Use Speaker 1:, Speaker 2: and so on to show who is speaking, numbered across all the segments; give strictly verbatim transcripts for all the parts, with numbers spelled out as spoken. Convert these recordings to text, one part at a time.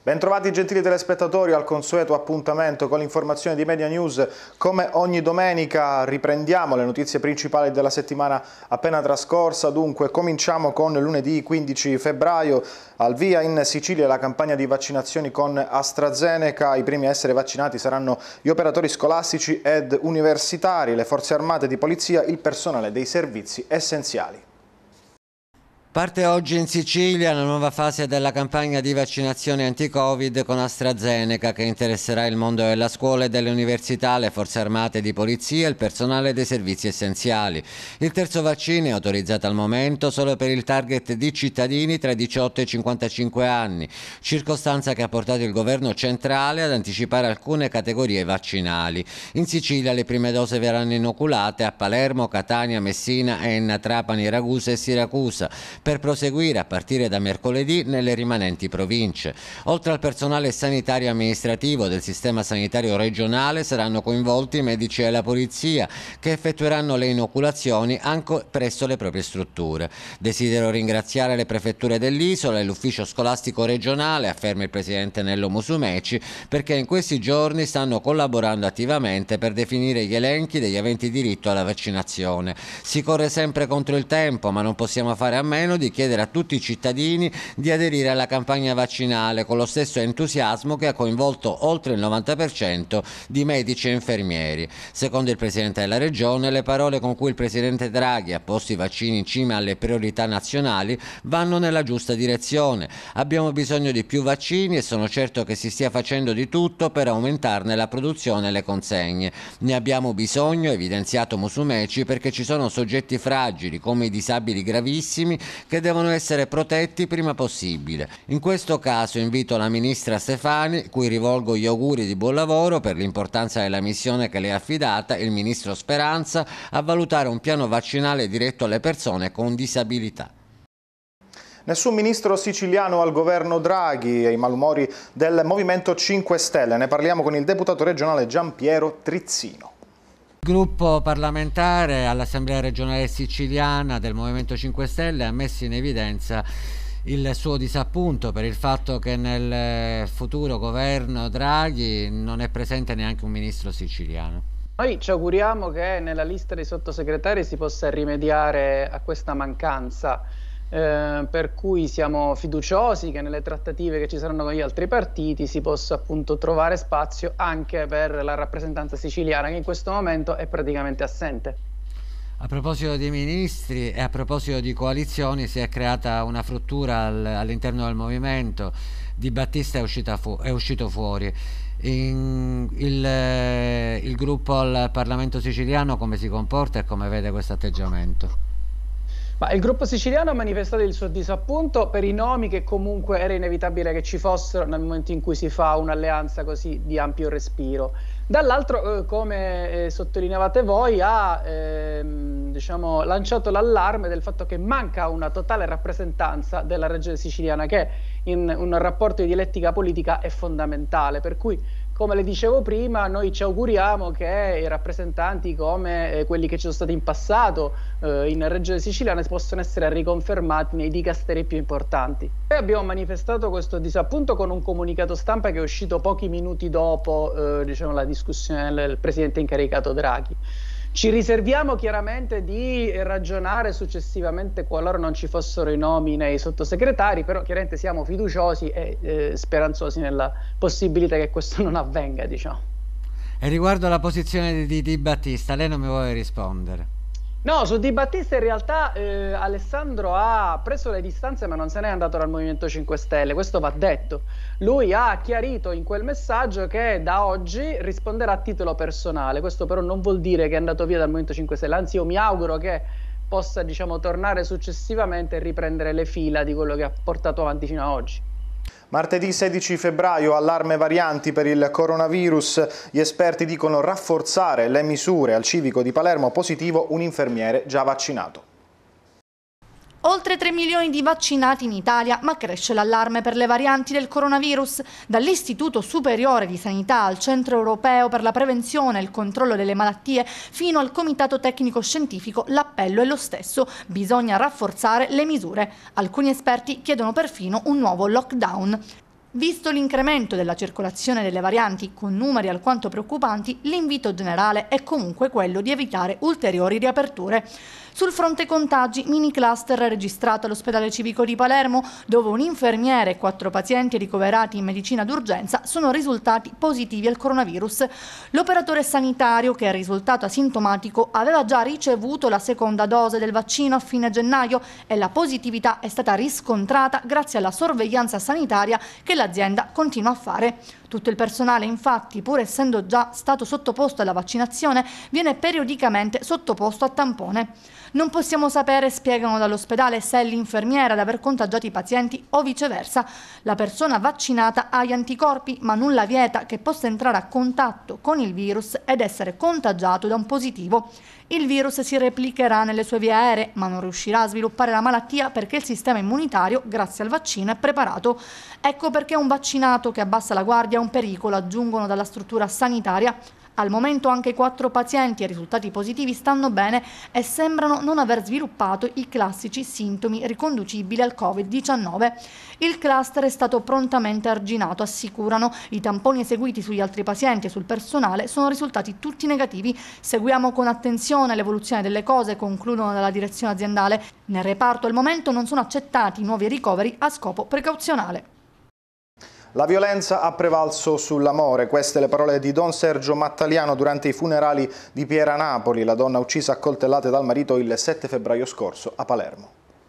Speaker 1: Bentrovati gentili telespettatori al consueto appuntamento con l'informazione di Media News. Come ogni domenica riprendiamo le notizie principali della settimana appena trascorsa. Dunque cominciamo con lunedì quindici febbraio, al via in Sicilia la campagna di vaccinazioni con AstraZeneca. I primi a essere vaccinati saranno gli operatori scolastici ed universitari, le forze armate di polizia, il personale dei servizi essenziali.
Speaker 2: Parte oggi in Sicilia la nuova fase della campagna di vaccinazione anti-Covid con AstraZeneca che interesserà il mondo della scuola e delle università, le forze armate di polizia e il personale dei servizi essenziali. Il terzo vaccino è autorizzato al momento solo per il target di cittadini tra i diciotto e i cinquantacinque anni, circostanza che ha portato il governo centrale ad anticipare alcune categorie vaccinali. In Sicilia le prime dose verranno inoculate a Palermo, Catania, Messina, Enna, Trapani, Ragusa e Siracusa, per proseguire a partire da mercoledì nelle rimanenti province. Oltre al personale sanitario amministrativo del sistema sanitario regionale saranno coinvolti i medici della polizia che effettueranno le inoculazioni anche presso le proprie strutture. Desidero ringraziare le prefetture dell'isola e l'ufficio scolastico regionale, afferma il presidente Nello Musumeci, perché in questi giorni stanno collaborando attivamente per definire gli elenchi degli aventi diritto alla vaccinazione. Si corre sempre contro il tempo, ma non possiamo fare a meno di chiedere a tutti i cittadini di aderire alla campagna vaccinale con lo stesso entusiasmo che ha coinvolto oltre il novanta per cento di medici e infermieri. Secondo il Presidente della Regione, le parole con cui il Presidente Draghi ha posto i vaccini in cima alle priorità nazionali vanno nella giusta direzione. Abbiamo bisogno di più vaccini e sono certo che si stia facendo di tutto per aumentarne la produzione e le consegne. Ne abbiamo bisogno, ha evidenziato Musumeci, perché ci sono soggetti fragili come i disabili gravissimi che devono essere protetti prima possibile. In questo caso invito la Ministra Stefani, cui rivolgo gli auguri di buon lavoro per l'importanza della missione che le è affidata, il Ministro Speranza, a valutare un piano vaccinale diretto alle persone con disabilità.
Speaker 1: Nessun ministro siciliano al governo Draghi e i malumori del Movimento cinque Stelle. Ne parliamo con il deputato regionale Giampiero Trizzino.
Speaker 2: Il gruppo parlamentare all'Assemblea regionale siciliana del Movimento cinque Stelle ha messo in evidenza il suo disappunto per il fatto che nel futuro governo Draghi non è presente neanche un ministro siciliano.
Speaker 3: Noi ci auguriamo che nella lista dei sottosegretari si possa rimediare a questa mancanza. Eh, per cui siamo fiduciosi che nelle trattative che ci saranno con gli altri partiti si possa appunto trovare spazio anche per la rappresentanza siciliana, che in questo momento è praticamente assente.
Speaker 2: A proposito di ministri e a proposito di coalizioni, si è creata una fruttura al, all'interno del movimento. Di Battista è, uscita fu è uscito fuori. In, il, eh, il gruppo al Parlamento siciliano come si comporta e come vede questo atteggiamento?
Speaker 3: Ma il gruppo siciliano ha manifestato il suo disappunto per i nomi che comunque era inevitabile che ci fossero nel momento in cui si fa un'alleanza così di ampio respiro. Dall'altro, eh, come eh, sottolineavate voi, ha ehm, diciamo, lanciato l'allarme del fatto che manca una totale rappresentanza della regione siciliana, che in un rapporto di dialettica politica è fondamentale, per cui, come le dicevo prima, noi ci auguriamo che i rappresentanti come eh, quelli che ci sono stati in passato eh, in regione siciliana possano essere riconfermati nei dicasteri più importanti. Noi abbiamo manifestato questo disappunto con un comunicato stampa che è uscito pochi minuti dopo eh, diciamo, la discussione del presidente incaricato Draghi. Ci riserviamo chiaramente di ragionare successivamente qualora non ci fossero i nomi nei sottosegretari, però chiaramente siamo fiduciosi e eh, speranzosi nella possibilità che questo non avvenga, diciamo.
Speaker 2: E riguardo alla posizione di Di Battista, lei non mi vuole rispondere?
Speaker 3: No, su Di Battista in realtà eh, Alessandro ha preso le distanze, ma non se n'è andato dal Movimento cinque Stelle, questo va detto. Lui ha chiarito in quel messaggio che da oggi risponderà a titolo personale. Questo però non vuol dire che è andato via dal Movimento cinque Stelle, anzi io mi auguro che possa, diciamo, tornare successivamente e riprendere le fila di quello che ha portato avanti fino ad oggi.
Speaker 1: Martedì sedici febbraio, allarme varianti per il coronavirus. Gli esperti dicono rafforzare le misure. Al civico di Palermo positivo un infermiere già vaccinato.
Speaker 4: Oltre tre milioni di vaccinati in Italia, ma cresce l'allarme per le varianti del coronavirus. Dall'Istituto Superiore di Sanità al Centro Europeo per la Prevenzione e il Controllo delle Malattie fino al Comitato Tecnico Scientifico, l'appello è lo stesso. Bisogna rafforzare le misure. Alcuni esperti chiedono perfino un nuovo lockdown. Visto l'incremento della circolazione delle varianti con numeri alquanto preoccupanti, l'invito generale è comunque quello di evitare ulteriori riaperture. Sul fronte contagi, mini cluster registrato all'ospedale civico di Palermo, dove un infermiere e quattro pazienti ricoverati in medicina d'urgenza sono risultati positivi al coronavirus. L'operatore sanitario, che è risultato asintomatico, aveva già ricevuto la seconda dose del vaccino a fine gennaio e la positività è stata riscontrata grazie alla sorveglianza sanitaria che l'azienda continua a fare. Tutto il personale, infatti, pur essendo già stato sottoposto alla vaccinazione, viene periodicamente sottoposto a tampone. Non possiamo sapere, spiegano dall'ospedale, se è l'infermiera ad aver contagiato i pazienti o viceversa. La persona vaccinata ha gli anticorpi, ma nulla vieta che possa entrare a contatto con il virus ed essere contagiato da un positivo. Il virus si replicherà nelle sue vie aeree, ma non riuscirà a sviluppare la malattia perché il sistema immunitario, grazie al vaccino, è preparato. Ecco perché un vaccinato che abbassa la guardia è un pericolo, aggiungono dalla struttura sanitaria. Al momento anche quattro pazienti risultati positivi stanno bene e sembrano non aver sviluppato i classici sintomi riconducibili al covid diciannove. Il cluster è stato prontamente arginato, assicurano. I tamponi eseguiti sugli altri pazienti e sul personale sono risultati tutti negativi. Seguiamo con attenzione l'evoluzione delle cose, concludono dalla direzione aziendale. Nel reparto al momento non sono accettati nuovi ricoveri a scopo precauzionale.
Speaker 1: La violenza ha prevalso sull'amore, queste le parole di Don Sergio Mattaliano durante i funerali di Piera Napoli, la donna uccisa a coltellate dal marito il sette febbraio scorso a Palermo.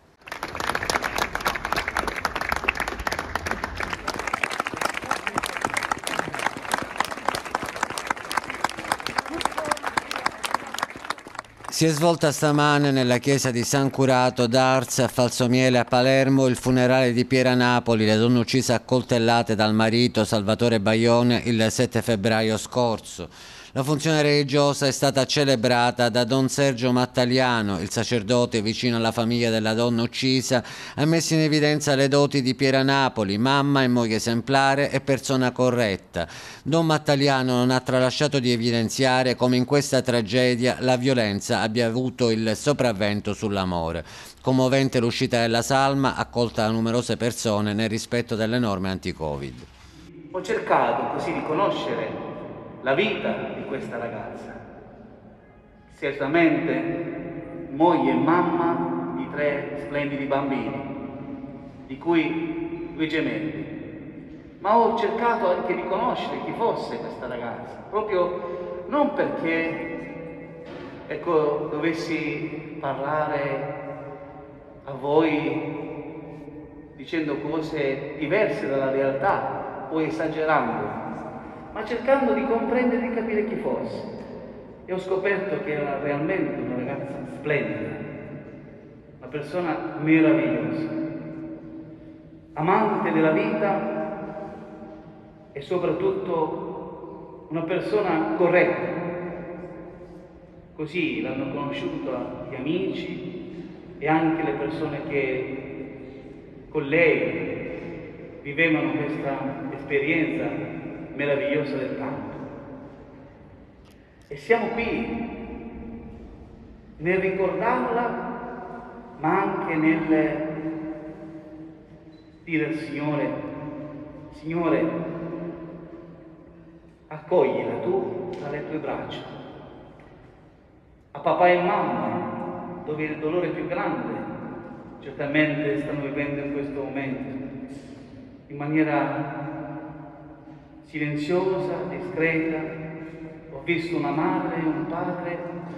Speaker 2: Si è svolta stamane nella chiesa di San Curato d'Ars a Falsomiele a Palermo il funerale di Piera Napoli, la donna uccisa a coltellate dal marito Salvatore Baione il sette febbraio scorso. La funzione religiosa è stata celebrata da Don Sergio Mattaliano, il sacerdote vicino alla famiglia della donna uccisa, ha messo in evidenza le doti di Piera Napoli, mamma e moglie esemplare e persona corretta. Don Mattaliano non ha tralasciato di evidenziare come in questa tragedia la violenza abbia avuto il sopravvento sull'amore. Commovente l'uscita della salma, accolta da numerose persone nel rispetto delle norme anti-Covid.
Speaker 5: Ho cercato così di conoscere la vita di questa ragazza, certamente moglie e mamma di tre splendidi bambini, di cui due gemelli, ma ho cercato anche di conoscere chi fosse questa ragazza, proprio non perché, ecco, dovessi parlare a voi dicendo cose diverse dalla realtà o esagerando, ma cercando di comprendere e di capire chi fosse. E ho scoperto che era realmente una ragazza splendida, una persona meravigliosa, amante della vita e soprattutto una persona corretta. Così l'hanno conosciuta gli amici e anche le persone che con lei vivevano questa esperienza meravigliosa del canto. E siamo qui nel ricordarla, ma anche nel dire al Signore: Signore, accoglila tu tra le tue braccia. A papà e mamma, dove il dolore più grande certamente stanno vivendo in questo momento, in maniera silenziosa, discreta, ho visto una madre e un padre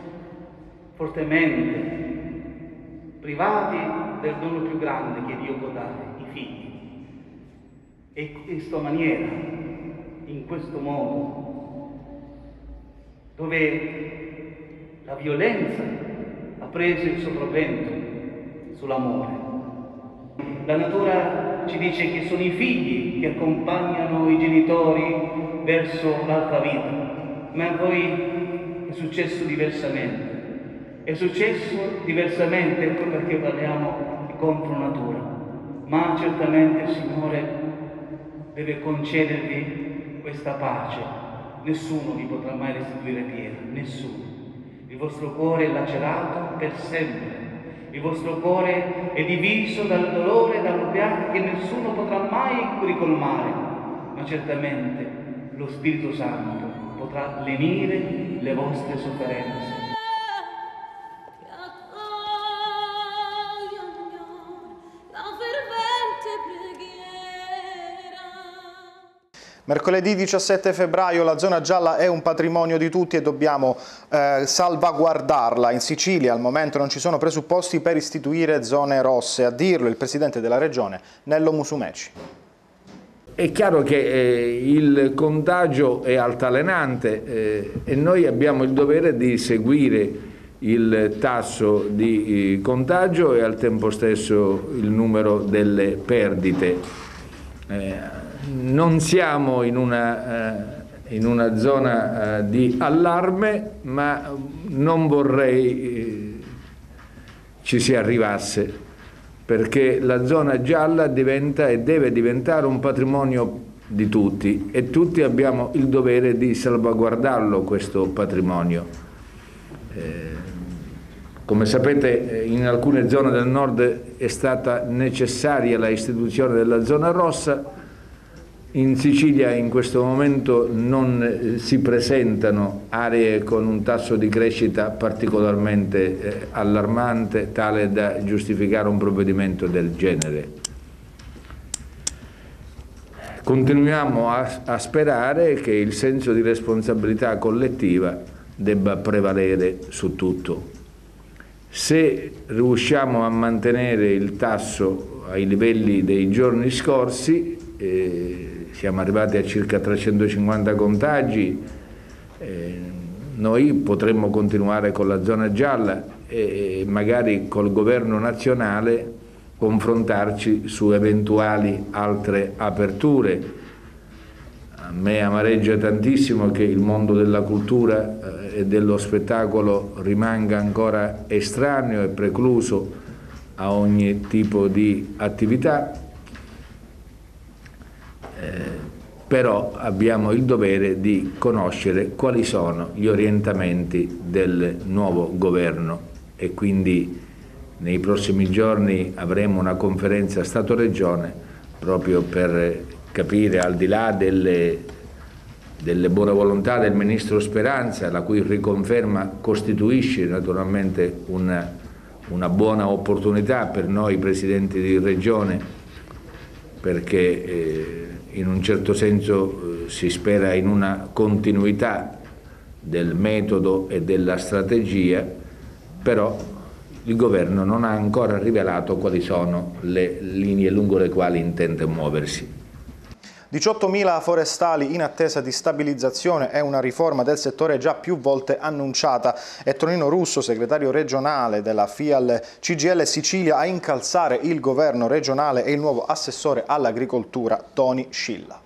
Speaker 5: fortemente privati del dono più grande che Dio può dare, i figli. E in questa maniera, in questo modo, dove la violenza ha preso il sopravvento sull'amore. La natura ci dice che sono i figli che accompagnano i genitori verso l'altra vita, ma a voi è successo diversamente. È successo diversamente, ecco perché parliamo di contro natura. Ma certamente il Signore deve concedervi questa pace. Nessuno vi potrà mai restituire piena, nessuno. Il vostro cuore è lacerato per sempre. Il vostro cuore è diviso dal dolore e dallo pianto che nessuno potrà mai ricolmare, ma certamente lo Spirito Santo potrà lenire le vostre sofferenze.
Speaker 1: Mercoledì diciassette febbraio la zona gialla è un patrimonio di tutti e dobbiamo eh, salvaguardarla. In Sicilia al momento non ci sono presupposti per istituire zone rosse, a dirlo il presidente della regione Nello Musumeci.
Speaker 6: È chiaro che eh, il contagio è altalenante eh, e noi abbiamo il dovere di seguire il tasso di eh, contagio e al tempo stesso il numero delle perdite. Eh, Non siamo in una, eh, in una zona eh, di allarme, ma non vorrei eh, ci si arrivasse, perché la zona gialla diventa e deve diventare un patrimonio di tutti e tutti abbiamo il dovere di salvaguardarlo questo patrimonio. Eh, come sapete, in alcune zone del nord è stata necessaria la istituzione della zona rossa. In Sicilia in questo momento non si presentano aree con un tasso di crescita particolarmente eh, allarmante, tale da giustificare un provvedimento del genere. Continuiamo a, a sperare che il senso di responsabilità collettiva debba prevalere su tutto. Se riusciamo a mantenere il tasso ai livelli dei giorni scorsi, eh, siamo arrivati a circa trecentocinquanta contagi, eh, noi potremmo continuare con la zona gialla e magari col governo nazionale confrontarci su eventuali altre aperture. A me amareggia tantissimo che il mondo della cultura eh, e dello spettacolo rimanga ancora estraneo e precluso a ogni tipo di attività. Eh, però abbiamo il dovere di conoscere quali sono gli orientamenti del nuovo governo e quindi nei prossimi giorni avremo una conferenza Stato-Regione proprio per capire, al di là delle, delle buone volontà del Ministro Speranza, la cui riconferma costituisce naturalmente una, una buona opportunità per noi Presidenti di Regione, perché eh, in un certo senso eh, si spera in una continuità del metodo e della strategia, però il governo non ha ancora rivelato quali sono le linee lungo le quali intende muoversi.
Speaker 1: diciottomila forestali in attesa di stabilizzazione è una riforma del settore già più volte annunciata. È Tonino Russo, segretario regionale della FIAL C G I L Sicilia, a incalzare il governo regionale e il nuovo assessore all'agricoltura Toni Scilla.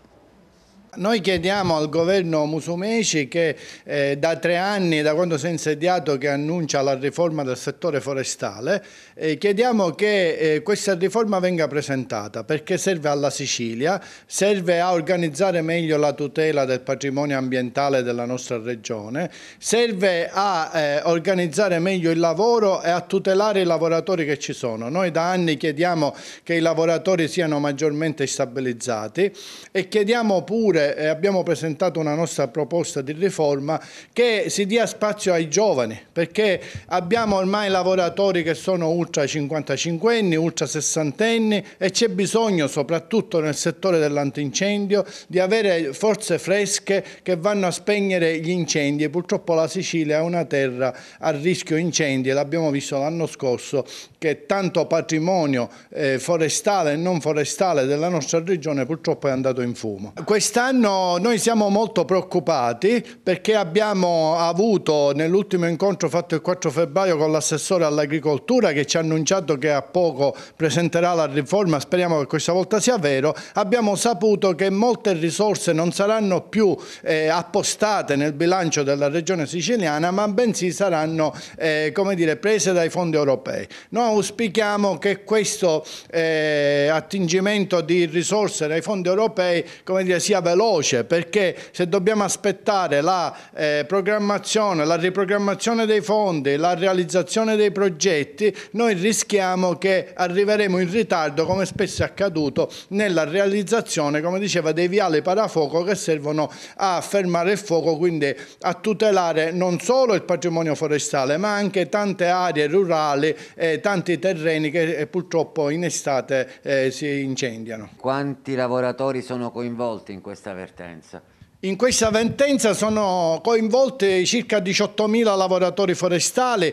Speaker 7: Noi chiediamo al governo Musumeci che eh, da tre anni, da quando si è insediato, che annuncia la riforma del settore forestale, eh, chiediamo che eh, questa riforma venga presentata perché serve alla Sicilia, serve a organizzare meglio la tutela del patrimonio ambientale della nostra regione, serve a eh, organizzare meglio il lavoro e a tutelare i lavoratori che ci sono. Noi da anni chiediamo che i lavoratori siano maggiormente stabilizzati e chiediamo pure, e abbiamo presentato una nostra proposta di riforma, che si dia spazio ai giovani, perché abbiamo ormai lavoratori che sono ultra cinquantacinquenni, ultra sessantenni e c'è bisogno, soprattutto nel settore dell'antincendio, di avere forze fresche che vanno a spegnere gli incendi. Purtroppo la Sicilia è una terra a rischio incendi e l'abbiamo visto l'anno scorso che tanto patrimonio eh, forestale e non forestale della nostra regione purtroppo è andato in fumo. Quest'anno noi siamo molto preoccupati perché abbiamo avuto nell'ultimo incontro fatto il quattro febbraio con l'assessore all'agricoltura, che ci ha annunciato che a poco presenterà la riforma, speriamo che questa volta sia vero. Abbiamo saputo che molte risorse non saranno più eh, appostate nel bilancio della regione siciliana, ma bensì saranno eh, come dire, prese dai fondi europei. Noi auspichiamo che questo eh, attingimento di risorse dai fondi europei come dire, sia veloce veloce, perché se dobbiamo aspettare la eh, programmazione, la riprogrammazione dei fondi, la realizzazione dei progetti, noi rischiamo che arriveremo in ritardo, come spesso è accaduto, nella realizzazione, come diceva, dei viali parafuoco che servono a fermare il fuoco, quindi a tutelare non solo il patrimonio forestale, ma anche tante aree rurali e tanti terreni che eh, purtroppo in estate eh, si incendiano.
Speaker 2: Quanti lavoratori sono coinvolti in questa vertenza?
Speaker 7: In questa vertenza sono coinvolti circa diciottomila lavoratori forestali,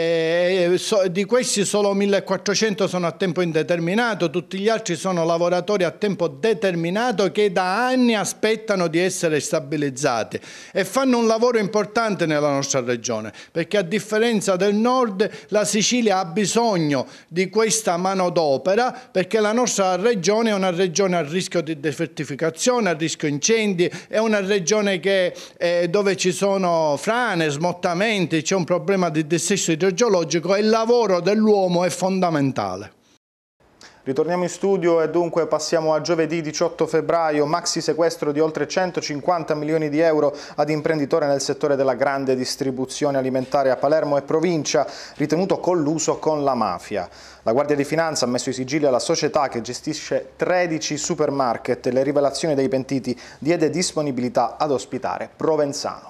Speaker 7: e di questi solo millequattrocento sono a tempo indeterminato, tutti gli altri sono lavoratori a tempo determinato che da anni aspettano di essere stabilizzati e fanno un lavoro importante nella nostra regione, perché a differenza del nord la Sicilia ha bisogno di questa manodopera, perché la nostra regione è una regione a rischio di desertificazione, a rischio incendi, è una una regione che, eh, dove ci sono frane, smottamenti, c'è un problema di dissesto idrogeologico e il lavoro dell'uomo è fondamentale.
Speaker 1: Ritorniamo in studio e dunque passiamo a giovedì diciotto febbraio, maxi sequestro di oltre centocinquanta milioni di euro ad imprenditore nel settore della grande distribuzione alimentare a Palermo e provincia, ritenuto colluso con la mafia. La Guardia di Finanza ha messo i sigilli alla società che gestisce tredici supermarket e le rivelazioni dei pentiti diede disponibilità ad ospitare Provenzano.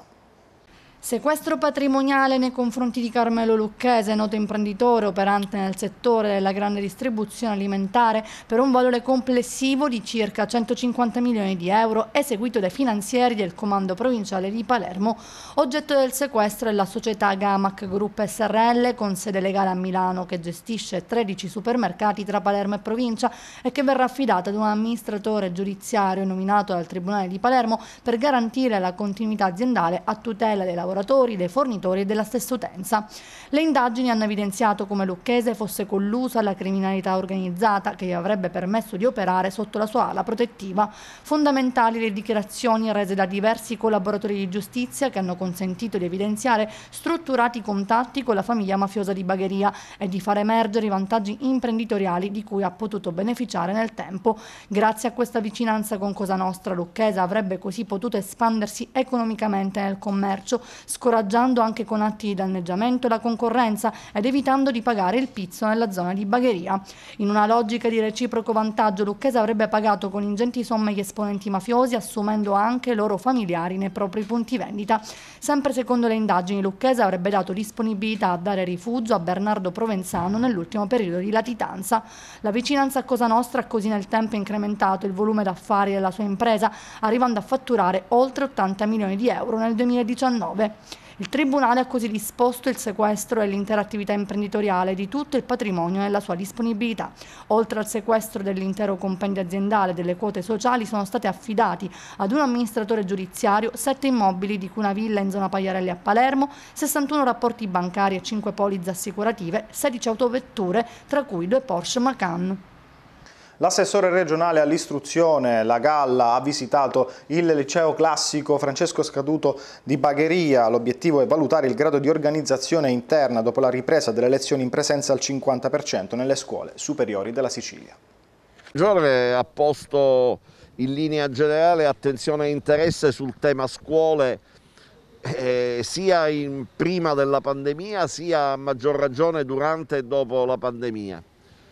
Speaker 4: Sequestro patrimoniale nei confronti di Carmelo Lucchese, noto imprenditore operante nel settore della grande distribuzione alimentare, per un valore complessivo di circa centocinquanta milioni di euro, eseguito dai finanzieri del Comando Provinciale di Palermo. Oggetto del sequestro è la società Gamac Group S R L, con sede legale a Milano, che gestisce tredici supermercati tra Palermo e provincia e che verrà affidata ad un amministratore giudiziario nominato dal Tribunale di Palermo per garantire la continuità aziendale a tutela dei lavoratori, dei fornitori e della stessa utenza. Le indagini hanno evidenziato come Lucchese fosse colluso alla criminalità organizzata che gli avrebbe permesso di operare sotto la sua ala protettiva. Fondamentali le dichiarazioni rese da diversi collaboratori di giustizia che hanno consentito di evidenziare strutturati contatti con la famiglia mafiosa di Bagheria e di far emergere i vantaggi imprenditoriali di cui ha potuto beneficiare nel tempo. Grazie a questa vicinanza con Cosa Nostra, Lucchese avrebbe così potuto espandersi economicamente nel commercio, scoraggiando anche con atti di danneggiamento la concorrenza ed evitando di pagare il pizzo nella zona di Bagheria. In una logica di reciproco vantaggio, Lucchese avrebbe pagato con ingenti somme gli esponenti mafiosi, assumendo anche loro familiari nei propri punti vendita. Sempre secondo le indagini, Lucchese avrebbe dato disponibilità a dare rifugio a Bernardo Provenzano nell'ultimo periodo di latitanza. La vicinanza a Cosa Nostra ha così nel tempo incrementato il volume d'affari della sua impresa, arrivando a fatturare oltre ottanta milioni di euro nel duemiladiciannove. Il Tribunale ha così disposto il sequestro e l'intera attività imprenditoriale di tutto il patrimonio nella sua disponibilità. Oltre al sequestro dell'intero compendio aziendale delle quote sociali, sono state affidati ad un amministratore giudiziario sette immobili, di cui una villa in zona Pagliarelli a Palermo, sessantuno rapporti bancari e cinque polizze assicurative, sedici autovetture, tra cui due Porsche Macan.
Speaker 1: L'assessore regionale all'istruzione, la Galla, ha visitato il liceo classico Francesco Scaduto di Bagheria. L'obiettivo è valutare il grado di organizzazione interna dopo la ripresa delle lezioni in presenza al cinquanta per cento nelle scuole superiori della Sicilia.
Speaker 8: Il giornale ha posto in linea generale attenzione e interesse sul tema scuole eh, sia in prima della pandemia sia a maggior ragione durante e dopo la pandemia.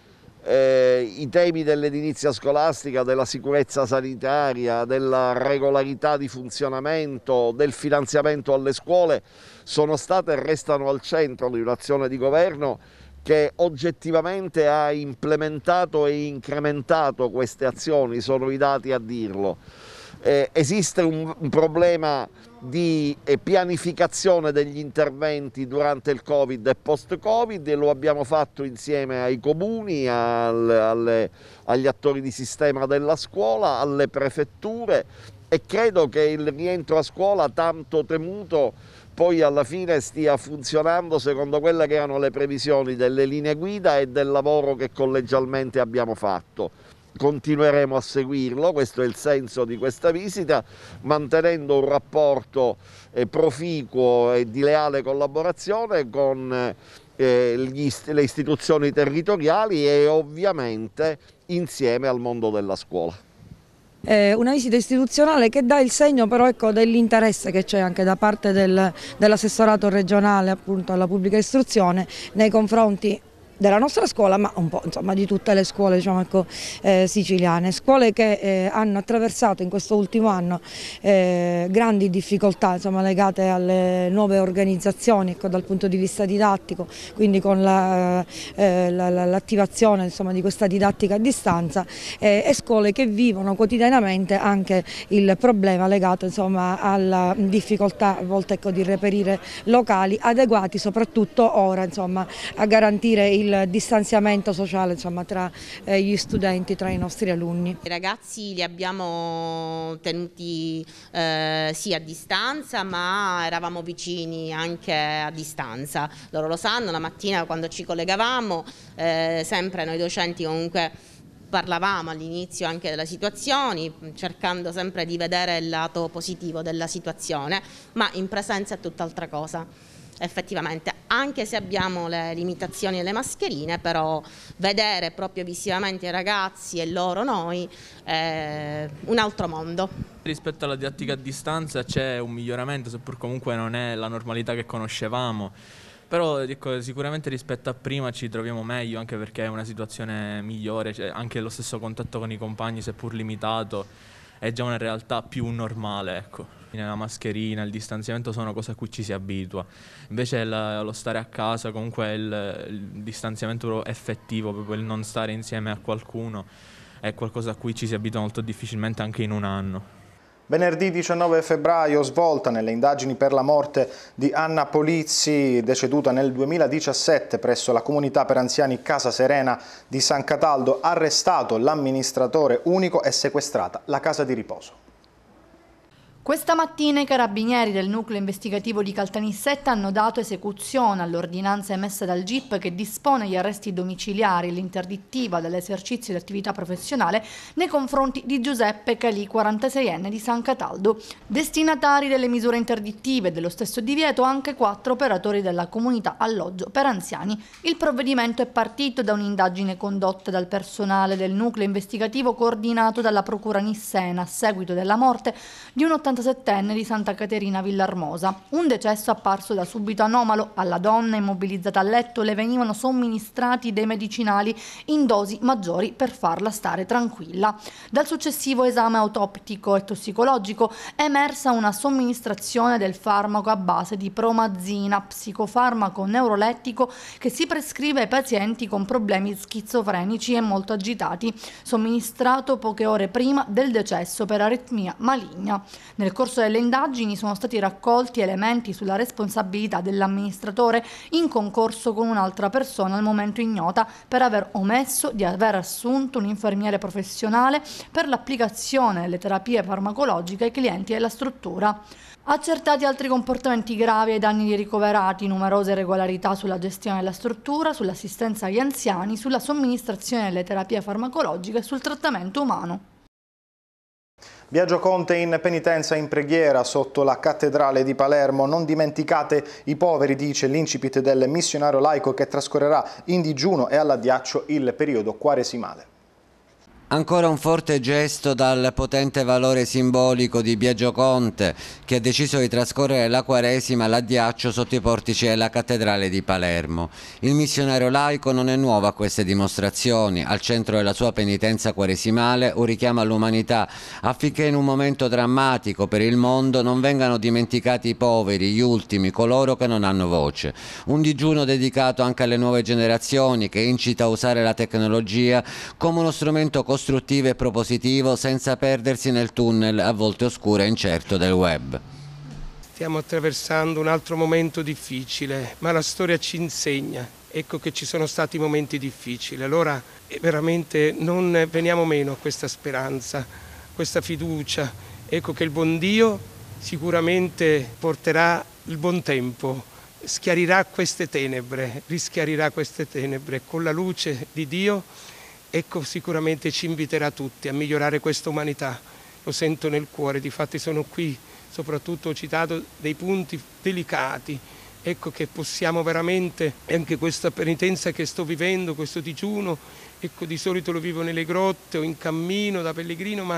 Speaker 8: Eh, I temi dell'edilizia scolastica, della sicurezza sanitaria, della regolarità di funzionamento, del finanziamento alle scuole sono state e restano al centro di un'azione di governo che oggettivamente ha implementato e incrementato queste azioni, sono i dati a dirlo. Eh, esiste un, un problema di eh, pianificazione degli interventi durante il Covid e post-Covid, e lo abbiamo fatto insieme ai comuni, al, alle, agli attori di sistema della scuola, alle prefetture, e credo che il rientro a scuola tanto temuto poi alla fine stia funzionando secondo quelle che erano le previsioni delle linee guida e del lavoro che collegialmente abbiamo fatto. Continueremo a seguirlo, questo è il senso di questa visita, mantenendo un rapporto eh, proficuo e di leale collaborazione con eh, gli, le istituzioni territoriali e ovviamente insieme al mondo della scuola.
Speaker 9: Eh, una visita istituzionale che dà il segno però ecco, dell'interesse che c'è anche da parte del, dell'assessorato regionale appunto alla pubblica istruzione nei confronti della nostra scuola, ma un po' insomma, di tutte le scuole diciamo, ecco, eh, siciliane, scuole che eh, hanno attraversato in questo ultimo anno eh, grandi difficoltà insomma, legate alle nuove organizzazioni ecco, dal punto di vista didattico, quindi con l'attivazione la, eh, di questa didattica a distanza eh, e scuole che vivono quotidianamente anche il problema legato insomma, alla difficoltà a volte ecco, di reperire locali adeguati soprattutto ora insomma, a garantire il il distanziamento sociale insomma, tra eh, gli studenti, tra i nostri alunni.
Speaker 10: I ragazzi li abbiamo tenuti eh, sì a distanza, ma eravamo vicini anche a distanza. Loro lo sanno, la mattina quando ci collegavamo, eh, sempre noi docenti comunque parlavamo all'inizio anche delle situazioni, cercando sempre di vedere il lato positivo della situazione, ma in presenza è tutt'altra cosa. Effettivamente, anche se abbiamo le limitazioni e le mascherine, però vedere proprio visivamente i ragazzi e loro noi è un altro mondo.
Speaker 11: Rispetto alla didattica a distanza c'è un miglioramento, seppur comunque non è la normalità che conoscevamo. Però ecco, sicuramente rispetto a prima ci troviamo meglio, anche perché è una situazione migliore, cioè, anche lo stesso contatto con i compagni, seppur limitato, è già una realtà più normale, ecco. La mascherina, il distanziamento sono cose a cui ci si abitua, invece il, lo stare a casa, comunque il, il distanziamento effettivo, proprio il non stare insieme a qualcuno, è qualcosa a cui ci si abitua molto difficilmente anche in un anno.
Speaker 1: Venerdì diciannove febbraio svolta nelle indagini per la morte di Anna Polizzi, deceduta nel duemiladiciassette presso la comunità per anziani Casa Serena di San Cataldo, arrestato l'amministratore unico e sequestrata la casa di riposo.
Speaker 4: Questa mattina i carabinieri del nucleo investigativo di Caltanissetta hanno dato esecuzione all'ordinanza emessa dal G I P che dispone gli arresti domiciliari e l'interdittiva dall'esercizio di attività professionale nei confronti di Giuseppe Calì, quarantaseienne di San Cataldo. Destinatari delle misure interdittive e dello stesso divieto anche quattro operatori della comunità alloggio per anziani. Il provvedimento è partito da un'indagine condotta dal personale del nucleo investigativo coordinato dalla procura nissena a seguito della morte di un ottantasettenne di Santa Caterina Villarmosa. Un decesso apparso da subito anomalo. Alla donna immobilizzata a letto le venivano somministrati dei medicinali in dosi maggiori per farla stare tranquilla. Dal successivo esame autoptico e tossicologico è emersa una somministrazione del farmaco a base di promazina, psicofarmaco neurolettico che si prescrive ai pazienti con problemi schizofrenici e molto agitati, somministrato poche ore prima del decesso per aritmia maligna. Nel corso delle indagini sono stati raccolti elementi sulla responsabilità dell'amministratore in concorso con un'altra persona al momento ignota per aver omesso di aver assunto un infermiere professionale per l'applicazione delle terapie farmacologiche ai clienti della struttura. Accertati altri comportamenti gravi ai danni dei ricoverati, numerose irregolarità sulla gestione della struttura, sull'assistenza agli anziani, sulla somministrazione delle terapie farmacologiche e sul trattamento umano.
Speaker 1: Biagio Conte in penitenza in preghiera sotto la cattedrale di Palermo. Non dimenticate i poveri, dice l'incipit del missionario laico che trascorrerà in digiuno e all'addiaccio il periodo quaresimale.
Speaker 2: Ancora un forte gesto dal potente valore simbolico di Biagio Conte, che ha deciso di trascorrere la Quaresima all'addiaccio sotto i portici della cattedrale di Palermo. Il missionario laico non è nuovo a queste dimostrazioni. Al centro della sua penitenza quaresimale un richiamo all'umanità, affinché in un momento drammatico per il mondo non vengano dimenticati i poveri, gli ultimi, coloro che non hanno voce. Un digiuno dedicato anche alle nuove generazioni, che incita a usare la tecnologia come uno strumento costruttivo e propositivo senza perdersi nel tunnel a volte oscuro e incerto del web.
Speaker 12: Stiamo attraversando un altro momento difficile, ma la storia ci insegna, ecco che ci sono stati momenti difficili, allora veramente non veniamo meno a questa speranza, questa fiducia, ecco che il buon Dio sicuramente porterà il buon tempo, schiarirà queste tenebre, rischiarirà queste tenebre con la luce di Dio. Ecco, sicuramente ci inviterà tutti a migliorare questa umanità, lo sento nel cuore, difatti sono qui, soprattutto ho citato dei punti delicati, ecco che possiamo veramente, anche questa penitenza che sto vivendo, questo digiuno, ecco di solito lo vivo nelle grotte o in cammino da pellegrino, ma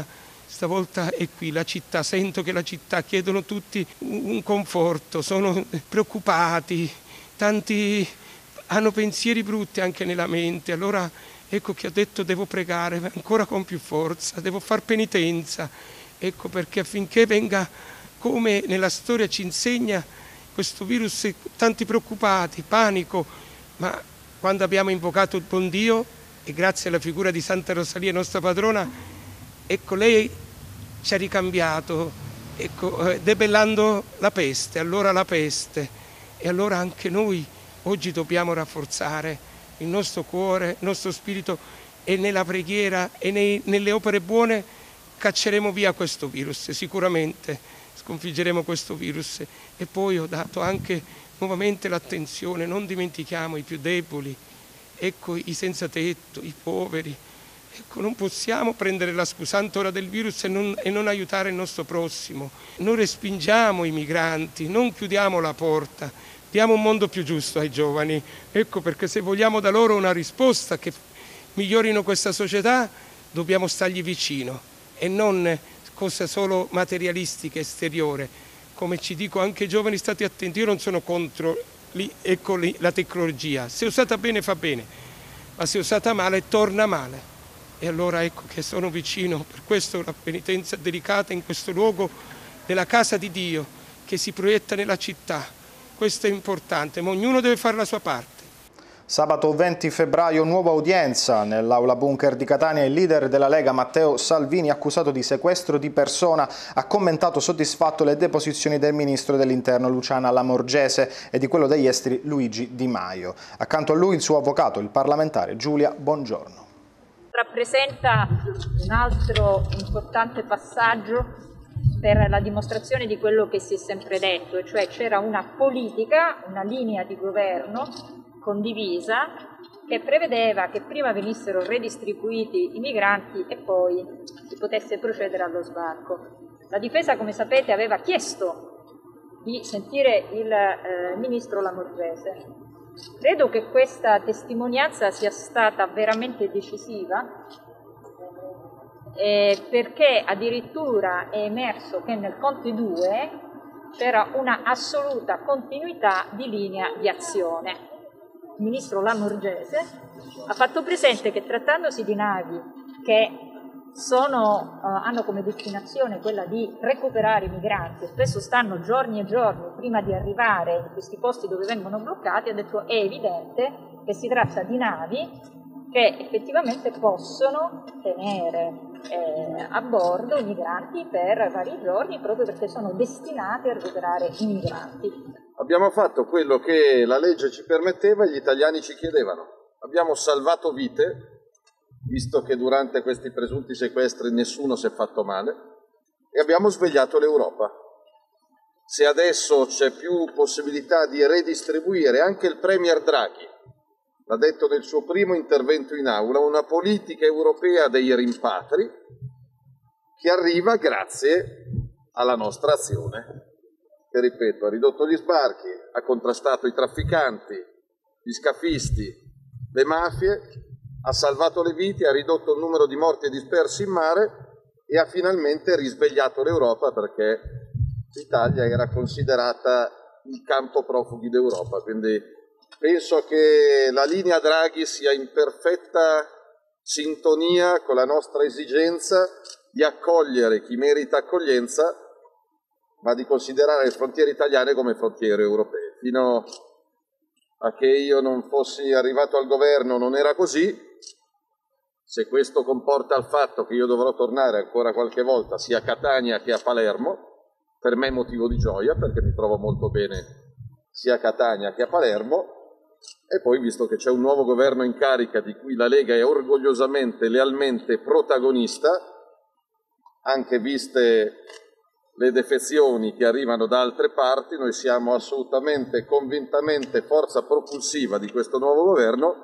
Speaker 12: stavolta è qui la città, sento che la città chiedono tutti un conforto, sono preoccupati, tanti hanno pensieri brutti anche nella mente, allora ecco che ho detto devo pregare ancora con più forza, devo far penitenza, ecco perché affinché venga, come nella storia ci insegna, questo virus, tanti preoccupati, panico, ma quando abbiamo invocato il buon Dio e grazie alla figura di Santa Rosalia, nostra padrona, ecco lei ci ha ricambiato, ecco, debellando la peste, allora la peste, e allora anche noi oggi dobbiamo rafforzare il nostro cuore, il nostro spirito, e nella preghiera e nei, nelle opere buone cacceremo via questo virus, sicuramente sconfiggeremo questo virus. E poi ho dato anche nuovamente l'attenzione, non dimentichiamo i più deboli, ecco i senza tetto, i poveri. Ecco, non possiamo prendere la scusante ora del virus e non, e non aiutare il nostro prossimo. Non respingiamo i migranti, non chiudiamo la porta, diamo un mondo più giusto ai giovani. Ecco perché se vogliamo da loro una risposta che migliorino questa società, dobbiamo stargli vicino e non cose solo materialistiche, esteriore. Come ci dico anche ai giovani, state attenti, io non sono contro lì, ecco lì, la tecnologia, se usata bene fa bene, ma se usata male torna male. E allora ecco che sono vicino, per questo una penitenza delicata in questo luogo della casa di Dio che si proietta nella città. Questo è importante, ma ognuno deve fare la sua parte.
Speaker 1: Sabato venti febbraio, nuova udienza nell'aula bunker di Catania. Il leader della Lega Matteo Salvini, accusato di sequestro di persona, ha commentato soddisfatto le deposizioni del ministro dell'Interno Luciana Lamorgese e di quello degli esteri Luigi Di Maio. Accanto a lui il suo avvocato, il parlamentare Giulia Bongiorno.
Speaker 13: Rappresenta un altro importante passaggio per la dimostrazione di quello che si è sempre detto, e cioè c'era una politica, una linea di governo condivisa che prevedeva che prima venissero redistribuiti i migranti e poi si potesse procedere allo sbarco. La difesa, come sapete, aveva chiesto di sentire il eh, ministro Lamorgese. Credo che questa testimonianza sia stata veramente decisiva, eh, perché addirittura è emerso che nel Conte due c'era una assoluta continuità di linea di azione. Il ministro Lamorgese ha fatto presente che trattandosi di navi che sono, uh, hanno come destinazione quella di recuperare i migranti, spesso stanno giorni e giorni prima di arrivare in questi posti dove vengono bloccati, ha detto è evidente che si tratta di navi che effettivamente possono tenere eh, a bordo i migranti per vari giorni proprio perché sono destinati a recuperare i migranti.
Speaker 8: Abbiamo fatto quello che la legge ci permetteva e gli italiani ci chiedevano. Abbiamo salvato vite, visto che durante questi presunti sequestri nessuno si è fatto male, e abbiamo svegliato l'Europa. Se adesso c'è più possibilità di redistribuire, anche il Premier Draghi l'ha detto nel suo primo intervento in aula, una politica europea dei rimpatri che arriva grazie alla nostra azione. Che, ripeto, ha ridotto gli sbarchi, ha contrastato i trafficanti, gli scafisti, le mafie, ha salvato le vite, ha ridotto il numero di morti e dispersi in mare e ha finalmente risvegliato l'Europa, perché l'Italia era considerata il campo profughi d'Europa. Quindi penso che la linea Draghi sia in perfetta sintonia con la nostra esigenza di accogliere chi merita accoglienza, ma di considerare le frontiere italiane come frontiere europee. Fino a che io non fossi arrivato al governo non era così. Se questo comporta il fatto che io dovrò tornare ancora qualche volta sia a Catania che a Palermo, per me è motivo di gioia, perché mi trovo molto bene sia a Catania che a Palermo. E poi, visto che c'è un nuovo governo in carica di cui la Lega è orgogliosamente, lealmente protagonista, anche viste le defezioni che arrivano da altre parti, noi siamo assolutamente, convintamente forza propulsiva di questo nuovo governo,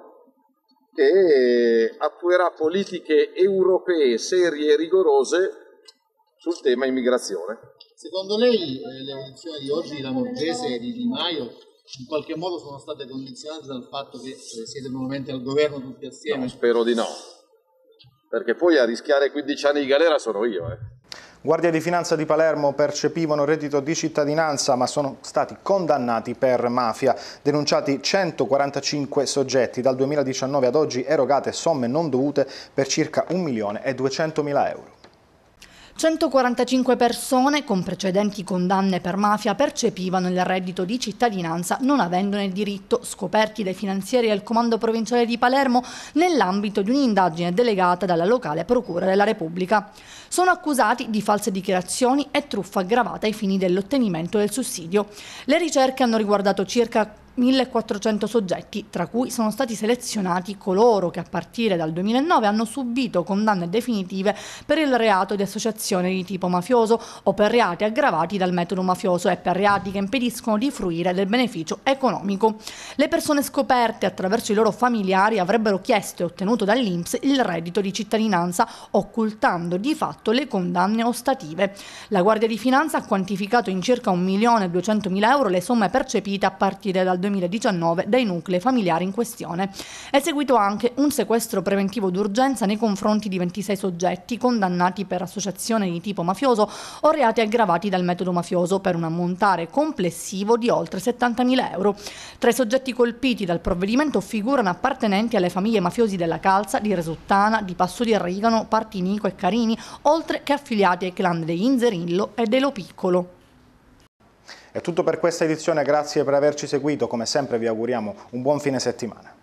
Speaker 8: che attuerà politiche europee serie e rigorose sul tema immigrazione.
Speaker 14: Secondo lei eh, le audizioni di oggi di Lamorgese e di Di Maio in qualche modo sono state condizionate dal fatto che eh, siete nuovamente al governo tutti assieme?
Speaker 8: No, spero di no, perché poi a rischiare quindici anni di galera sono io. Eh.
Speaker 1: Guardia di Finanza di Palermo percepivano reddito di cittadinanza ma sono stati condannati per mafia. Denunciati centoquarantacinque soggetti, dal duemiladiciannove ad oggi erogate somme non dovute per circa un milione e duecentomila euro.
Speaker 4: centoquarantacinque persone con precedenti condanne per mafia percepivano il reddito di cittadinanza non avendone diritto, scoperti dai finanzieri del Comando Provinciale di Palermo nell'ambito di un'indagine delegata dalla locale Procura della Repubblica. Sono accusati di false dichiarazioni e truffa aggravata ai fini dell'ottenimento del sussidio. Le ricerche hanno riguardato circa millequattrocento soggetti, tra cui sono stati selezionati coloro che a partire dal duemilanove hanno subito condanne definitive per il reato di associazione di tipo mafioso o per reati aggravati dal metodo mafioso e per reati che impediscono di fruire del beneficio economico. Le persone scoperte attraverso i loro familiari avrebbero chiesto e ottenuto dall'I N P S il reddito di cittadinanza, occultando di fatto le condanne ostative. La Guardia di Finanza ha quantificato in circa un milione e duecentomila euro le somme percepite a partire dal duemiladiciannove dai nuclei familiari in questione. È seguito anche un sequestro preventivo d'urgenza nei confronti di ventisei soggetti condannati per associazione di tipo mafioso o reati aggravati dal metodo mafioso per un ammontare complessivo di oltre settantamila euro. Tra i soggetti colpiti dal provvedimento figurano appartenenti alle famiglie mafiosi della Calza, di Resuttana, di Passo di Rigano, Partinico e Carini, oltre che affiliati ai clan degli Inzerillo e dei Lo Piccolo.
Speaker 1: È tutto per questa edizione, grazie per averci seguito, come sempre vi auguriamo un buon fine settimana.